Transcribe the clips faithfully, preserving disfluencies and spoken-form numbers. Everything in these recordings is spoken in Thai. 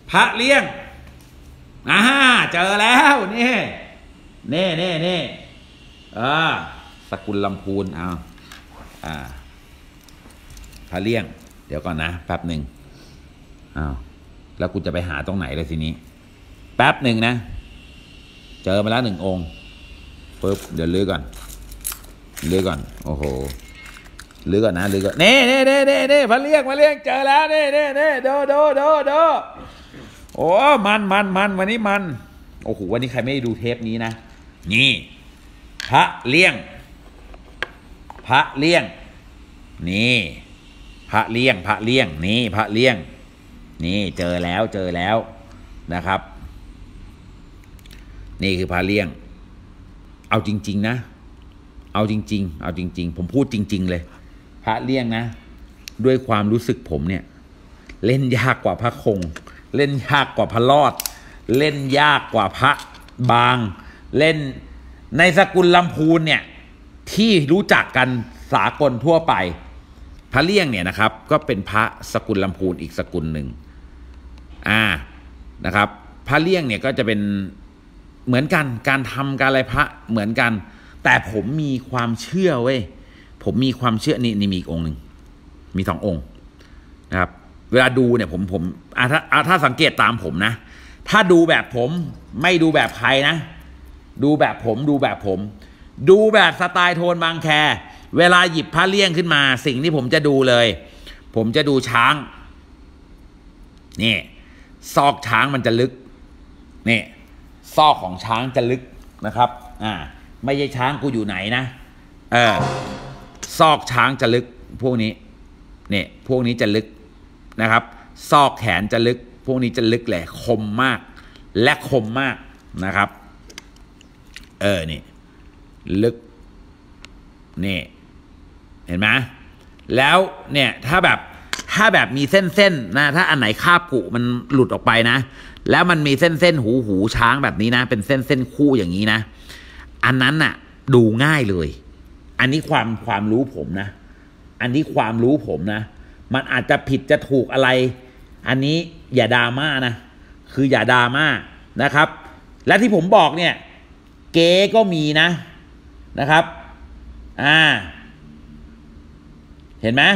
พระเลี้ยงอ่าเจอแล้วนี่เน่เน่เน่อ่าสกุลลำพูนเอาอ่าพระเลี้ยงเดี๋ยวก่อนนะแป๊บหนึ่งอ้าวแล้วกูจะไปหาตรงไหนเลยทีนี้แป๊บหนึ่งนะเจอมาแล้วหนึ่งองค์ปึ๊บเดี๋ยวลื้อก่อนลื้อก่อนโอ้โหลื้อก่อนนะลื้อก่อนเน่เน่เน่เน่เน่พระเลี้ยงพระเลี้ยงเจอแล้วเน่เน่เน่โดโดโดโดโอ้มันมันมันวันนี้มันโอ้โหวันนี้ใครไม่ได้ดูเทปนี้นะนี่พระเลี้ยงพระเลี้ยงนี่พระเลี้ยงพระเลี้ยงนี่พระเลี้ยงนี่เจอแล้วเจอแล้วนะครับนี่คือพระเลี้ยงเอาจริงๆนะเอาจริงๆเอาจริงๆผมพูดจริงๆเลยพระเลี้ยงนะด้วยความรู้สึกผมเนี่ยเล่นยากกว่าพระคงเล่นยากกว่าพระรอดเล่นยากกว่าพระบางเล่นในสกุลลำพูนเนี่ยที่รู้จักกันสากลทั่วไปพระเลี้ยงเนี่ยนะครับก็เป็นพระสกุลลำพูนอีกสกุลหนึ่งอ่านะครับพระเลี้ยงเนี่ยก็จะเป็นเหมือนกันการทำการอะไรพระเหมือนกันแต่ผมมีความเชื่อเว้ยผมมีความเชื่อนี่นี่มีอีกองค์หนึ่งมีสององค์นะครับเวลาดูเนี่ยผมผมอ่าถ้าอ่าถ้าสังเกตตามผมนะถ้าดูแบบผมไม่ดูแบบใครนะดูแบบผมดูแบบผมดูแบบสไตล์โทนบางแคเวลาหยิบพระเลี่ยงขึ้นมาสิ่งที่ผมจะดูเลยผมจะดูช้างนี่ซอกช้างมันจะลึกนี่ซอกของช้างจะลึกนะครับอ่าไม่ใช่ช้างกูอยู่ไหนนะเออซอกช้างจะลึกพวกนี้นี่พวกนี้จะลึกนะครับซอกแขนจะลึกพวกนี้จะลึกแหละคมมากและคมมากนะครับเออนี่ลึกนี่เห็นไหมแล้วเนี่ยถ้าแบบถ้าแบบมีเส้นๆนะถ้าอันไหนคาบกุมันหลุดออกไปนะแล้วมันมีเส้นๆหูหูช้างแบบนี้นะเป็นเส้นเส้นคู่อย่างนี้นะอันนั้นน่ะดูง่ายเลยอันนี้ความความรู้ผมนะอันนี้ความรู้ผมนะมันอาจจะผิดจะถูกอะไรอันนี้อย่าดราม่านะคืออย่าดราม่านะครับและที่ผมบอกเนี่ยเก๋ก็มีนะนะครับอ่าเห็นไหม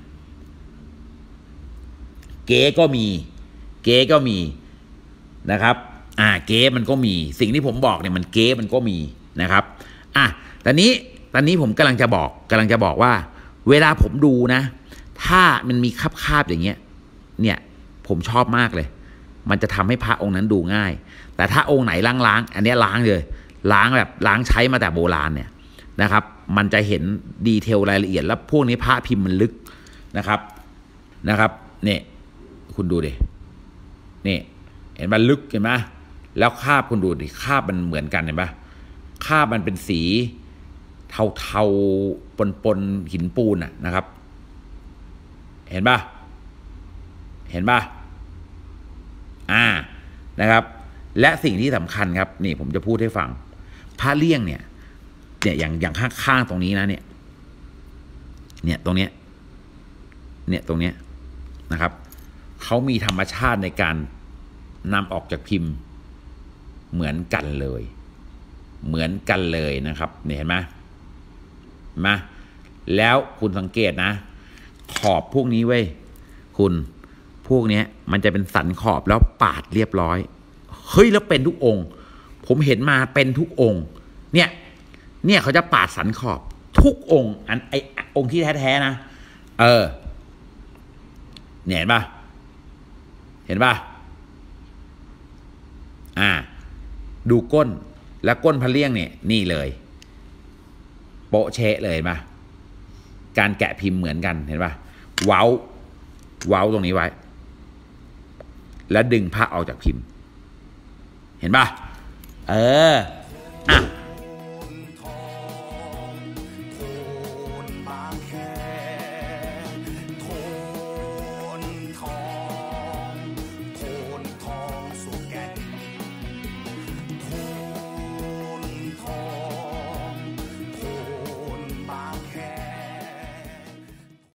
เก๋ก็มีเก๋ก็มีนะครับอ่าเก๋มันก็มีสิ่งที่ผมบอกเนี่ยมันเก๋มันก็มีนะครับอ่ะตอนนี้ตอนนี้ผมกำลังจะบอกกำลังจะบอกว่าเวลาผมดูนะถ้ามันมีคาบๆอย่างเงี้ยเนี่ยผมชอบมากเลยมันจะทำให้พระองค์นั้นดูง่ายแต่ถ้าองค์ไหนล้างๆอันนี้ล้างเลยล้างแบบล้างใช้มาแต่โบราณเนี่ยนะครับมันจะเห็นดีเทลรายละเอียดแล้วพวกนี้พระพิมพ์มันลึกนะครับนะครับเนี่ยคุณดูดินี่เห็นมันลึกเห็นไหมแล้วคาบคุณดูดิคาบมันเหมือนกันเห็นปะคาบมันเป็นสีเทาๆปนๆหินปูนอ่ะนะครับเห็นปะเห็นปะอ่านะครับและสิ่งที่สำคัญครับนี่ผมจะพูดให้ฟังพระเลี่ยงเนี่ยเนี่ยอย่างอย่างข้างๆตรงนี้นะเนี่ยเนี่ยตรงเนี้ยเนี่ยตรงเนี้ยนะครับเขามีธรรมชาติในการนำออกจากพิมพ์เหมือนกันเลยเหมือนกันเลยนะครับเนี่ยเห็นไหมมาแล้วคุณสังเกตนะขอบพวกนี้เว้ยคุณพวกนี้มันจะเป็นสันขอบแล้วปาดเรียบร้อยเฮ้ยแล้วเป็นทุกองค์ผมเห็นมาเป็นทุกองค์เนี่ยเนี่ยเขาจะปาดสันขอบทุกองค์อันไอองค์ที่แท้ๆนะเออเนี่ยเห็นปะเห็นปะอ่าดูก้นแล้วก้นพระเลี่ยงเนี่ยนี่เลยโปะเชะเลยเห็นปะการแกะพิมพ์เหมือนกันเห็นปะเว้าเว้าตรงนี้ไว้แล้วดึงผ้าออกจากพิมพ์เห็นปะเอออ่ะ